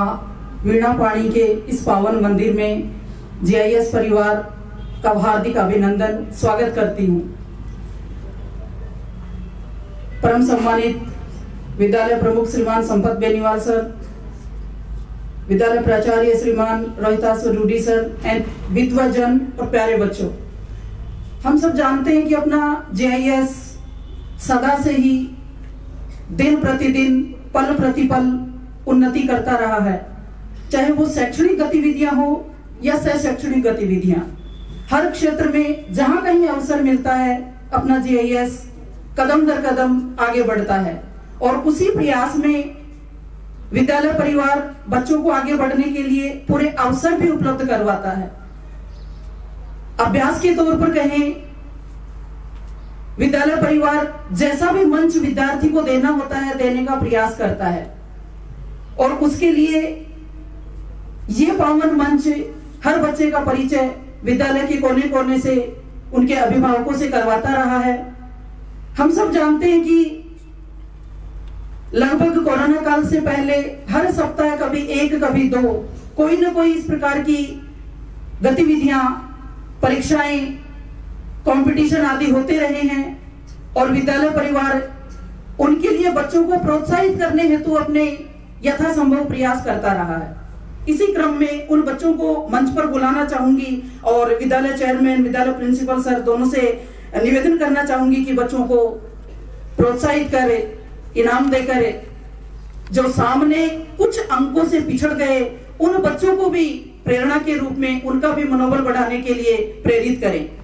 माँ वीणा पाणी के इस पावन मंदिर में जीआईएस परिवार का हार्दिक अभिनंदन स्वागत करती हूँ। परम सम्मानित विद्यालय प्रमुख श्रीमान संपत बेनीवाल सर, विद्यालय प्राचार्य श्रीमान रोहितास रूडी सर एंड विद्वजन और प्यारे बच्चों, हम सब जानते हैं कि अपना जीआईएस सदा से ही दिन प्रतिदिन पल प्रतिपल उन्नति करता रहा है। चाहे वो शैक्षणिक गतिविधियां हो या शैक्षणिक गतिविधियां, हर क्षेत्र में जहां कहीं अवसर मिलता है अपना जीआईएस कदम दर कदम आगे बढ़ता है। और उसी प्रयास में विद्यालय परिवार बच्चों को आगे बढ़ने के लिए पूरे अवसर भी उपलब्ध करवाता है। अभ्यास के तौर पर कहें, विद्यालय परिवार जैसा भी मंच विद्यार्थी को देना होता है देने का प्रयास करता है, और उसके लिए ये पावन मंच हर बच्चे का परिचय विद्यालय के कोने कोने से उनके अभिभावकों से करवाता रहा है। हम सब जानते हैं कि लगभग कोरोना काल से पहले हर सप्ताह कभी एक कभी दो कोई न कोई इस प्रकार की गतिविधियां, परीक्षाएं, कंपटीशन आदि होते रहे हैं, और विद्यालय परिवार उनके लिए बच्चों को प्रोत्साहित करने हेतु अपने यथासंभव प्रयास करता रहा है। इसी क्रम में उन बच्चों को मंच पर बुलाना चाहूंगी और विद्यालय चेयरमैन, विद्यालय प्रिंसिपल सर दोनों से निवेदन करना चाहूंगी कि बच्चों को प्रोत्साहित करे, इनाम देकर जो सामने कुछ अंकों से पिछड़ गए उन बच्चों को भी प्रेरणा के रूप में उनका भी मनोबल बढ़ाने के लिए प्रेरित करें।